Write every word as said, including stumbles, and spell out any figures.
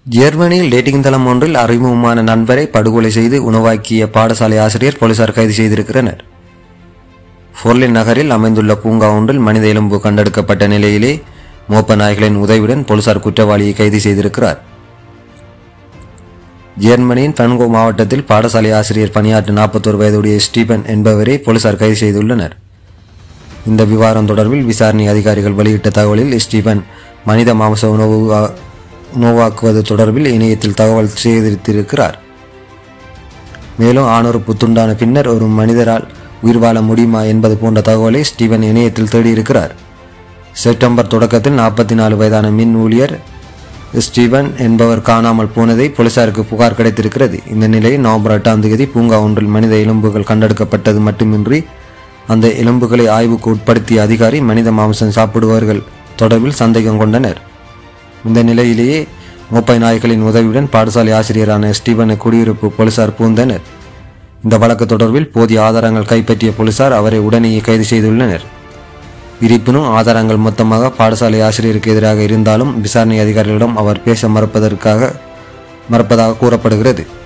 ஜெர்மனியில் டேட்டிங் தளம் ஒன்றில் அறிமுகமான நண்பரை படுகொலை செய்து உணவாக்கிய பாடசாலை ஆசிரியர் போலீசார் கைது செய்திருக்கிறனர். போர்லின் நகரில் அமைந்துள்ள பூங்கா ஒன்றில் மனித எலும்பு கண்டெடுக்கப்பட்ட நிலையிலே மோப்ப நாய்களின் உதவியுடன் போலீசார் குற்றவாளியை கைது செய்திருக்கிறார். ஜெர்மனியின் பன்கோ மாவட்டத்தில் பாடசாலை ஆசிரியர் பணியாற்றும் நாற்பத்தோரு வயதுடைய ஸ்டீபன் என்பவரை போலீசார் கைது செய்துள்ளனர். இந்த விவகாரம் தொடர்பில் விசாரணை அதிகாரிகள் வெளியிட்ட தகவலில் ஸ்டீபன் மனித மாംச உணவு உணவாக்குவது தொடர்பில் இணையத்தில் தகவல் சேகரித்திருக்கிறார். மேலும் ஆணொரு புத்துண்டான பின்னர் ஒரு மனிதரால் உயிர் வாழ முடியுமா என்பது போன்ற தகவலை ஸ்டீவன் இணையத்தில் தேடியிருக்கிறார். செப்டம்பர் தொடக்கத்தில் நாற்பத்தி நாலு வயதான மின் ஊழியர் ஸ்டீவன் என்பவர் காணாமல் போனதை போலீசாருக்கு புகார் கிடைத்திருக்கிறது. இந்த நிலையில் நவம்பர் எட்டாம் தேதி பூங்கா ஒன்றில் மனித எலும்புகள் கண்டெடுக்கப்பட்டது மட்டுமின்றி அந்த எலும்புகளை ஆய்வுக்கு உட்படுத்திய அதிகாரி மனித மாംசம் சாப்பிடுபவர்கள் தொடர்பில் சந்தேகம் கொண்டனர். இந்த நிலையிலேயே மோப்பை நாய்களின் உதவியுடன் பாடசாலை ஆசிரியரான ஸ்டீவனை குடியிருப்பு போலீசார் பூந்தனர். இந்த வழக்கு தொடர்பில் போதிய ஆதாரங்கள் கைப்பற்றிய போலீசார் அவரை உடனேயே கைது செய்துள்ளனர். இருப்பினும் ஆதாரங்கள் மொத்தமாக பாடசாலை ஆசிரியருக்கு எதிராக இருந்தாலும் விசாரணை அதிகாரிகளிடம் அவர் பேச மறுப்பதற்காக மறுப்பதாக கூறப்படுகிறது.